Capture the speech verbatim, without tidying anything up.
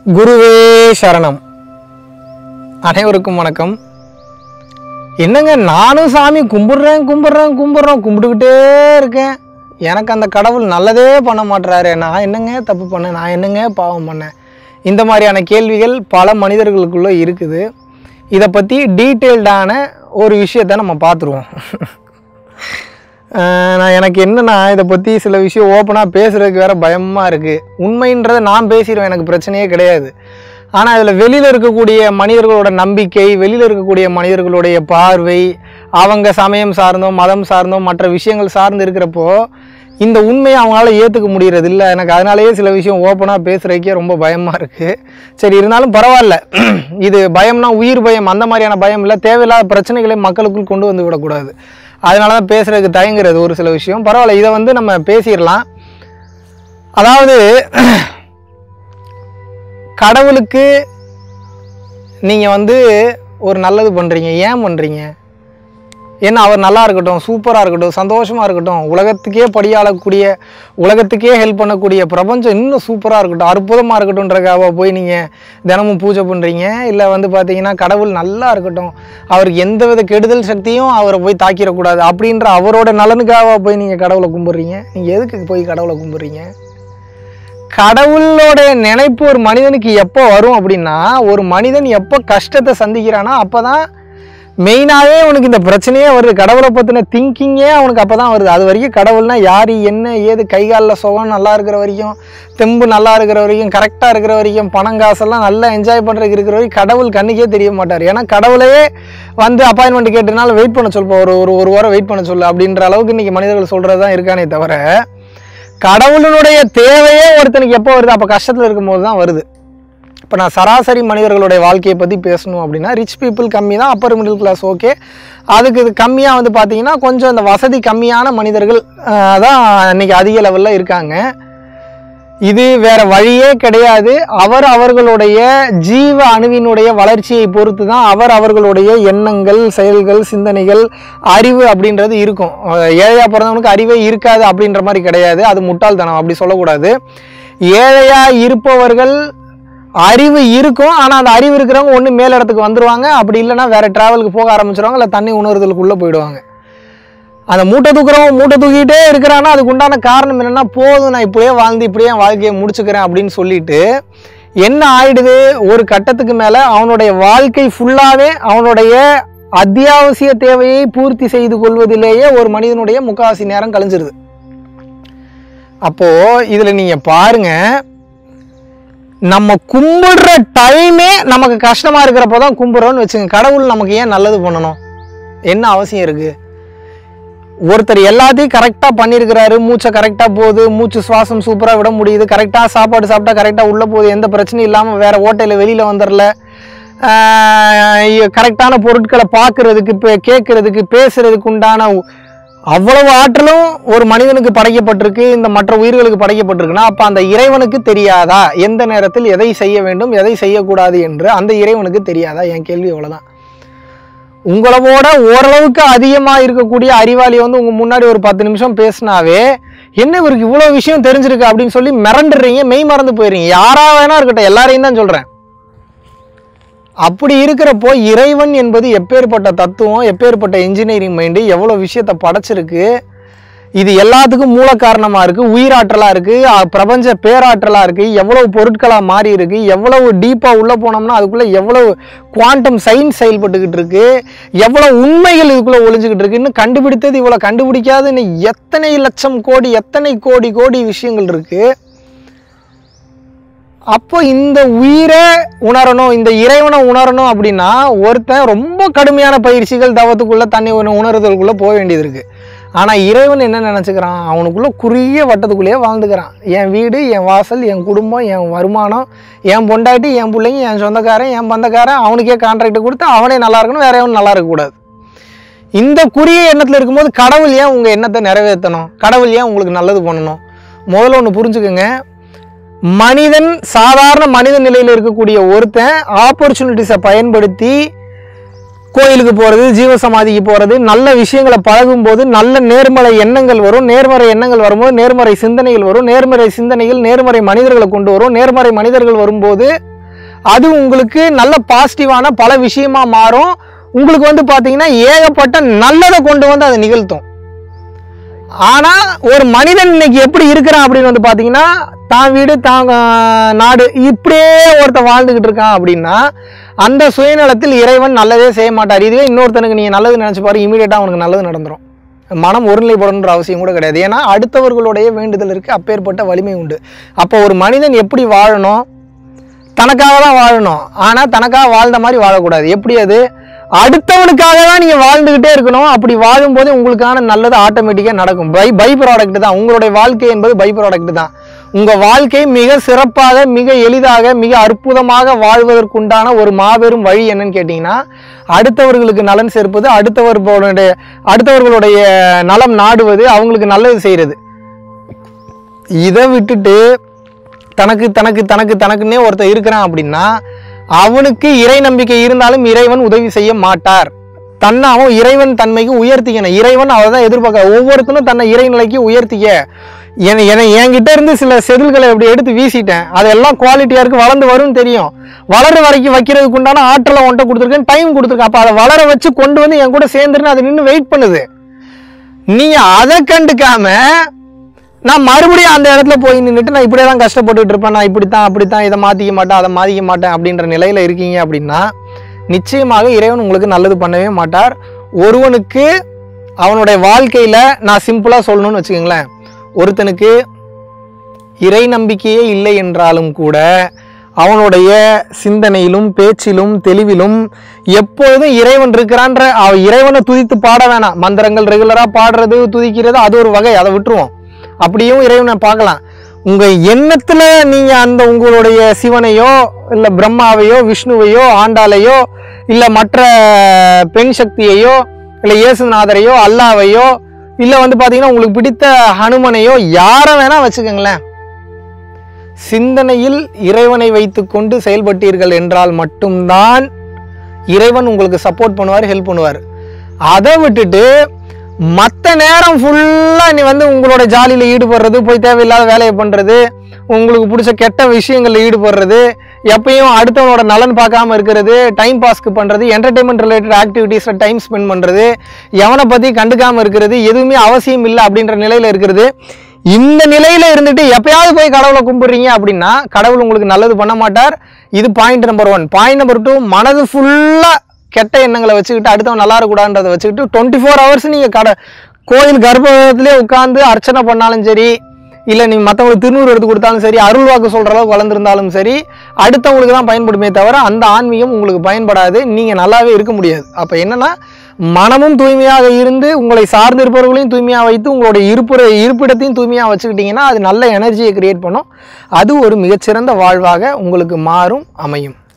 குருவே சரணம். அனைவருக்கும் வணக்கம். என்னங்க, நானும் சாமி கும்பிட்றேன் கும்பிட்றேன் கும்பிட்றேன் கும்பிட்டுக்கிட்டே இருக்கேன். எனக்கு அந்த கடவுள் நல்லதே பண்ண மாட்டுறாரு. நான் என்னங்க தப்பு பண்ணேன்? நான் என்னங்க பாவம் பண்ணேன்? இந்த மாதிரியான கேள்விகள் பல மனிதர்களுக்குள்ளே இருக்குது. இதை பற்றி டீட்டெயில்டான ஒரு விஷயத்தை நம்ம பார்த்துருவோம். நான் எனக்கு என்னென்னா, இதை பற்றி சில விஷயம் ஓப்பனாக பேசுகிறதுக்கு வேறு பயமாக இருக்குது. உண்மைன்றதை நான் பேசிடுவேன், எனக்கு பிரச்சனையே கிடையாது. ஆனால் அதில் வெளியில் இருக்கக்கூடிய மனிதர்களோட நம்பிக்கை, வெளியில் இருக்கக்கூடிய மனிதர்களுடைய பார்வை, அவங்க சமயம் சார்ந்தோ மதம் சார்ந்தோ மற்ற விஷயங்கள் சார்ந்து இருக்கிறப்போ இந்த உண்மையை அவங்களால ஏற்றுக்க முடிகிறது இல்லை. எனக்கு அதனாலேயே சில விஷயம் ஓப்பனாக பேசுகிறதுக்கே ரொம்ப பயமாக இருக்குது. சரி, இருந்தாலும் பரவாயில்ல. இது பயம்னா உயிர் பயம், அந்த மாதிரியான பயம் இல்லை. தேவையில்லாத பிரச்சனைகளை மக்களுக்குள் கொண்டு வந்து விடக்கூடாது. அதனால தான் பேசுகிறதுக்கு தயங்குறது ஒரு சில விஷயம். பரவாயில்ல, இதை வந்து நம்ம பேசிடலாம். அதாவது, கடவுளுக்கு நீங்கள் வந்து ஒரு நல்லது பண்ணுறீங்க. ஏன் பண்ணுறீங்க? ஏன்னா அவர் நல்லா இருக்கட்டும், சூப்பராக இருக்கட்டும், சந்தோஷமாக இருக்கட்டும், உலகத்துக்கே படியாளக்கூடிய, உலகத்துக்கே ஹெல்ப் பண்ணக்கூடிய பிரபஞ்சம் இன்னும் சூப்பராக இருக்கட்டும், அற்புதமாக இருக்கட்டும்ன்றக்காக போய் நீங்கள் தினமும் பூஜை பண்ணுறீங்க. இல்லை வந்து பார்த்தீங்கன்னா கடவுள் நல்லா இருக்கட்டும், அவருக்கு எந்த வித கெடுதல் சக்தியும் அவரை போய் தாக்கிடக்கூடாது அப்படின்ற அவரோட நலனுக்காக போய் நீங்கள் கடவுளை கும்பிட்றீங்க. நீங்கள் எதுக்கு போய் கடவுளை கும்பிட்றீங்க? கடவுளோட நினைப்பு ஒரு மனிதனுக்கு எப்போ வரும் அப்படின்னா, ஒரு மனிதன் எப்போ கஷ்டத்தை சந்திக்கிறானோ அப்போ தான் மெயினாகவே அவனுக்கு இந்த பிரச்சனையே வருது. கடவுளை பற்றின திங்கிங்கே அவனுக்கு அப்போ தான் வருது. அது வரைக்கும் கடவுள்னா யார், என்ன ஏது, கை காலில் சுகம் நல்லா இருக்கிற வரைக்கும், தெம்பு நல்லா இருக்கிற வரைக்கும், கரெக்டாக இருக்கிற வரைக்கும், பணம் காசெல்லாம் நல்லா என்ஜாய் பண்ணுறதுக்கு இருக்கிற வரைக்கும் கடவுள் கண்ணுக்கே தெரிய மாட்டார். ஏன்னா கடவுளையே வந்து அப்பாயின்மெண்ட் கேட்டனால வெயிட் பண்ண சொல்லுப்போம், ஒரு ஒரு ஒரு வாரம் வெயிட் பண்ண சொல்லு அப்படின்ற அளவுக்கு இன்றைக்கி மனிதர்கள் சொல்கிறது தான் இருக்கானே தவிர, கடவுளினுடைய தேவையே ஒருத்தனுக்கு எப்போ வருது? அப்போ கஷ்டத்தில் இருக்கும்போது தான் வருது. இப்போ நான் சராசரி மனிதர்களுடைய வாழ்க்கையை பற்றி பேசணும் அப்படின்னா, ரிச் பீப்புள் கம்மி தான், அப்பர் மிடில் கிளாஸ் ஓகே. அதுக்கு இது கம்மியாக வந்து பார்த்திங்கன்னா கொஞ்சம் இந்த வசதி கம்மியான மனிதர்கள் தான் இன்றைக்கி அதிக லெவலில் இருக்காங்க. இது வேறு வழியே கிடையாது. அவர் அவர்களுடைய ஜீவ அணுவினுடைய வளர்ச்சியை பொறுத்து தான் அவர் அவர்களுடைய எண்ணங்கள், செயல்கள், சிந்தனைகள், அறிவு அப்படின்றது இருக்கும். ஏழையாக பிறந்தவனுக்கு அறிவே இருக்காது அப்படின்ற மாதிரி கிடையாது. அது முட்டாள்தனம், அப்படி சொல்லக்கூடாது. ஏழையாக இருப்பவர்கள் அறிவு இருக்கும், ஆனால் அந்த அறிவு இருக்கிறவங்க ஒன்று மேல் இடத்துக்கு வந்துடுவாங்க, அப்படி இல்லைன்னா வேறு ட்ராவலுக்கு போக ஆரம்பிச்சிருவாங்க, இல்லை தண்ணி உணர்தலுக்குள்ளே போயிடுவாங்க. அந்த மூட்டை தூக்குறவங்க மூட்டை தூக்கிட்டே இருக்கிறாங்கன்னா அதுக்கு உண்டான காரணம் என்னென்னா, போதும் நான் இப்படியே வாழ்ந்து இப்படியே வாழ்க்கையை முடிச்சுக்கிறேன் அப்படின்னு சொல்லிட்டு என்ன ஆயிடுது, ஒரு கட்டத்துக்கு மேலே அவனுடைய வாழ்க்கை ஃபுல்லாகவே அவனுடைய அத்தியாவசிய தேவையை பூர்த்தி செய்து கொள்வதிலேயே ஒரு மனிதனுடைய முக்காவாசி நேரம் கழிஞ்சிருது. அப்போது இதில் நீங்கள் பாருங்கள், நம்ம கும்பிடுற டைமே நமக்கு கஷ்டமாக இருக்கிறப்போ தான் கும்பிட்றோன்னு வச்சுங்க. கடவுள் நமக்கு ஏன் நல்லது பண்ணணும்? என்ன அவசியம் இருக்குது? ஒருத்தர் எல்லாத்தையும் கரெக்டாக பண்ணியிருக்கிறாரு, மூச்சை கரெக்டாக போகுது, மூச்சு சுவாசம் சூப்பராக விட முடியுது, கரெக்டாக சாப்பாடு சாப்பிட்டா கரெக்டாக உள்ளே போகுது, எந்த பிரச்சனையும் இல்லாமல் வேறு ஓட்டையில் வெளியில் வந்துடல, கரெக்டான பொருட்களை பார்க்குறதுக்கு, இப்போ கேட்குறதுக்கு, பேசுகிறதுக்கு உண்டான அவ்வளவு ஆற்றலும் ஒரு மனிதனுக்கு படைக்கப்பட்டிருக்கு, இந்த மற்ற உயிர்களுக்கு படைக்கப்பட்டிருக்குன்னா அப்போ அந்த இறைவனுக்கு தெரியாதா எந்த நேரத்தில் எதை செய்ய வேண்டும் எதை செய்யக்கூடாது என்று? அந்த இறைவனுக்கு தெரியாதா? என் கேள்வி அவ்வளோதான். உங்களோட ஓரளவுக்கு அதிகமாக இருக்கக்கூடிய அறிவாளி வந்து உங்கள் முன்னாடி ஒரு பத்து நிமிஷம் பேசினாவே என்ன இவருக்கு இவ்வளோ விஷயம் தெரிஞ்சிருக்கு அப்படின்னு சொல்லி மிரண்டுறீங்க, மெய் மறந்து போயிடுறீங்க. யாராக வேணா இருக்கட்டும், எல்லாரையும் தான் சொல்கிறேன். அப்படி இருக்கிறப்போ இறைவன் என்பது எப்பேற்பட்ட தத்துவம், எப்பேற்பட்ட இன்ஜினியரிங் மைண்டு, எவ்வளோ விஷயத்தை படைச்சிருக்கு, இது எல்லாத்துக்கும் மூல காரணமாக இருக்குது, உயிராற்றலாக இருக்குது, பிரபஞ்ச பேராற்றலாக இருக்குது, எவ்வளவு பொருட்களாக மாறி இருக்குது, எவ்வளவு டீப்பாக உள்ளே போனோம்னா அதுக்குள்ளே எவ்வளவு குவாண்டம் சயின்ஸ் செயல்பட்டுக்கிட்டு இருக்குது, எவ்வளோ உண்மைகள் இதுக்குள்ளே ஒளிஞ்சிக்கிட்டு இருக்குது, இன்னும் கண்டுபிடித்தது இவ்வளோ கண்டுபிடிக்காது, இன்னும் எத்தனை லட்சம் கோடி எத்தனை கோடி கோடி விஷயங்கள் இருக்குது. அப்போ இந்த உயிரை உணரணும், இந்த இறைவனை உணரணும் அப்படின்னா ஒருத்தன் ரொம்ப கடுமையான பயிற்சிகள், தவத்துக்குள்ளே, தண்ணி உணர்தலுக்குள்ளே போக வேண்டியது இருக்குது. ஆனால் இறைவன் என்ன நினச்சிக்கிறான்? அவனுக்குள்ளே குறுகிய வட்டத்துக்குள்ளேயே வாழ்ந்துக்கிறான். என் வீடு, என் வாசல், என் குடும்பம், என் வருமானம், என் பொண்டாட்டி, என் பிள்ளைங்க, என் சொந்தக்காரன், என் பந்தக்காரன், அவனுக்கே கான்ட்ராக்ட் கொடுத்து அவனே நல்லா இருக்கணும், வேற எவனும் நல்லா இருக்கக்கூடாது. இந்த குறுகிய எண்ணத்தில் இருக்கும்போது கடவுள் ஏன் உங்கள் எண்ணத்தை நிறைவேற்றணும்? கடவுள் ஏன் உங்களுக்கு நல்லது பண்ணணும்? முதல்ல ஒன்று புரிஞ்சுக்குங்க. மனிதன், சாதாரண மனித நிலையில் இருக்கக்கூடிய ஒருத்தன் ஆப்பர்ச்சுனிட்டிஸை பயன்படுத்தி கோயிலுக்கு போகிறது, ஜீவசமாதிக்கு போகிறது, நல்ல விஷயங்களை பழகும்போது நல்ல நேர்மறை எண்ணங்கள் வரும். நேர்மறை எண்ணங்கள் வரும்போது நேர்மறை சிந்தனைகள் வரும். நேர்மறை சிந்தனைகள் நேர்மறை மனிதர்களை கொண்டு வரும். நேர்மறை மனிதர்கள் வரும்போது அது உங்களுக்கு நல்ல பாசிட்டிவான பல விஷயமா மாறும். உங்களுக்கு வந்து பார்த்தீங்கன்னா ஏகப்பட்ட நல்லதை கொண்டு வந்து அதை நிகழ்த்தும். ஆனால் ஒரு மனிதன் இன்னைக்கு எப்படி இருக்கிறான் அப்படின்னு வந்து பார்த்தீங்கன்னா, தான் வீடு தான் நாடு இப்படியே ஒருத்தன் வாழ்ந்துக்கிட்டு இருக்கான் அப்படின்னா அந்த சுயநலத்தில் இறைவன் நல்லதே செய்ய மாட்டார். இதுவே இன்னொருத்தனுக்கு நீங்கள் நல்லது நினச்சி பாரு, இமீடியட்டாக அவனுக்கு நல்லது நடந்துடும். மனம் ஒருநிலைப்படணுன்ற அவசியம் கூட கிடையாது. ஏன்னா அடுத்தவர்களுடைய வேண்டுதல் இருக்குது, அப்பேற்பட்ட வலிமை உண்டு. அப்போ ஒரு மனிதன் எப்படி வாழணும்? தனக்காக தான் வாழணும். ஆனால் தனக்காக வாழ்ந்த மாதிரி வாழக்கூடாது. எப்படி அது? அடுத்தவனுக்காக தான் நீங்கள் வாழ்ந்துக்கிட்டே இருக்கணும். அப்படி வாழும்போது உங்களுக்கான நல்லது ஆட்டோமேட்டிக்காக நடக்கும். பை பை ப்ராடக்ட் தான் உங்களுடைய வாழ்க்கை என்பது. பை ப்ராடக்ட் தான். உங்கள் வாழ்க்கை மிக சிறப்பாக, மிக எளிதாக, மிக அற்புதமாக வாழ்வதற்குண்டான ஒரு மாபெரும் வழி என்னன்னு கேட்டிங்கன்னா, அடுத்தவர்களுக்கு நலன் சேர்ப்பது, அடுத்தவர்களுடைய அடுத்தவர்களுடைய நலம் நாடுவது, அவங்களுக்கு நல்லது செய்கிறது. இதை விட்டுட்டு தனக்கு தனக்கு தனக்கு தனக்குன்னே ஒருத்தர் இருக்கிறான் அப்படின்னா அவனுக்கு இறை நம்பிக்கை இருந்தாலும் இறைவன் உதவி செய்ய மாட்டார். தன்னை அவன் இறைவன் தன்மைக்கு உயர்த்திக்கணும். இறைவன் அவள் தான் எதிர்பார்க்க. ஒவ்வொருத்தனும் தன்னை இறைநிலைக்கு உயர்த்திக்க. என என என்கிட்ட இருந்து சில செதில்களை அப்படி எடுத்து வீசிட்டேன். அதெல்லாம் குவாலிட்டியாக இருக்குது, வளர்ந்து வரும்னு தெரியும். வளர வரைக்கும் வைக்கிறதுக்கு உண்டான ஆற்றலை ஒன்றை கொடுத்துருக்கேன், டைம் கொடுத்துருக்கேன். அப்போ அதை வளர வச்சு கொண்டு வந்து என் கூட சேர்ந்துருன்னு அது நின்று வெயிட் பண்ணுது. நீங்கள் அதை கண்டுக்காம நான் மறுபடியும் அந்த இடத்துல போய் நின்றுட்டு நான் இப்படியே தான் கஷ்டப்பட்டுட்டு இருப்பேன், நான் இப்படித்தான் அப்படித்தான், இதை மாற்றிக்க மாட்டேன் அதை மாற்றிக்க மாட்டேன் அப்படின்ற நிலையில் இருக்கீங்க அப்படின்னா நிச்சயமாக இறைவன் உங்களுக்கு நல்லது பண்ணவே மாட்டார். ஒருவனுக்கு அவனுடைய வாழ்க்கையில் நான் சிம்பிளாக சொல்லணும்னு வச்சுக்கோங்களேன், ஒருத்தனுக்கு இறை நம்பிக்கையே இல்லை என்றாலும் கூட அவனுடைய சிந்தனையிலும் பேச்சிலும் தெளிவிலும் எப்பொழுதும் இறைவன் இருக்கிறான்ற இறைவனை துதித்து பாட வேணாம். மந்திரங்கள் ரெகுலராக பாடுறது துதிக்கிறது அது ஒரு வகை, அதை விட்டுருவோம். அப்படியும் இறைவனை பார்க்கலாம். உங்கள் எண்ணத்தில் நீங்கள் அந்த உங்களுடைய சிவனையோ இல்லை பிரம்மாவையோ விஷ்ணுவையோ ஆண்டாளையோ இல்லை மற்ற பெண் சக்தியையோ இல்லை இயேசுநாதரையோ அல்லாவையோ இல்லை வந்து பார்த்தீங்கன்னா உங்களுக்கு பிடித்த ஹனுமனையோ யாரை வேணால் வச்சுக்கோங்களேன், சிந்தனையில் இறைவனை வைத்து கொண்டு செயல்பட்டீர்கள் என்றால் மட்டும்தான் இறைவன் உங்களுக்கு சப்போர்ட் பண்ணுவார், ஹெல்ப் பண்ணுவார். அதை விட்டுட்டு மற்ற நேரம் ஃபுல்லாக நீ வந்து உங்களோட ஜாலியில் ஈடுபடுறது, போய் தேவையில்லாத வேலையை பண்ணுறது, உங்களுக்கு பிடிச்ச கெட்ட விஷயங்களில் ஈடுபடுறது, எப்பயும் அடுத்தவனோட நலன் பார்க்காம இருக்கிறது, டைம் பாஸ்க்கு பண்ணுறது, என்டர்டெயின்மெண்ட் ரிலேட்டட் ஆக்டிவிட்டீஸில் டைம் ஸ்பெண்ட் பண்ணுறது, எவனை பற்றி கண்டுக்காமல் இருக்கிறது, எதுவுமே அவசியம் இல்லை அப்படின்ற நிலையில் இருக்கிறது. இந்த நிலையில் இருந்துட்டு எப்பயாவது போய் கடவுளை கும்பிடுறீங்க அப்படின்னா கடவுள் உங்களுக்கு நல்லது பண்ண மாட்டார். இது point number one. Point number two, மனது ஃபுல்லாக கெட்ட எண்ணங்களை வச்சுக்கிட்டு அடுத்தவன் நல்லா இருக்கக்கூடாதுன்றதை வச்சுக்கிட்டு டுவெண்ட்டி ஃபோர் ஹவர்ஸ் நீங்கள் கடை கோயில் கர்ப்பத்திலே உட்காந்து அர்ச்சனை பண்ணாலும் சரி, இல்லை நீங்கள் மற்றவங்களுக்கு திருநூறு எடுத்து கொடுத்தாலும் சரி, அருள் வாக்கு சொல்கிற அளவுக்கு வளர்ந்துருந்தாலும் சரி, அடுத்தவங்களுக்கு தான் பயன்படுமே தவிர அந்த ஆன்மீகம் உங்களுக்கு பயன்படாது. நீங்கள் நல்லாவே இருக்க முடியாது. அப்போ என்னென்னா, மனமும் தூய்மையாக இருந்து உங்களை சார்ந்து இருப்பவர்களையும் தூய்மையாக வைத்து உங்களுடைய இருப்புற இருப்பிடத்தையும் தூய்மையாக வச்சுக்கிட்டிங்கன்னா அது நல்ல எனர்ஜியை கிரியேட் பண்ணும். அது ஒரு மிகச்சிறந்த வாழ்வாக உங்களுக்கு மாறும், அமையும்.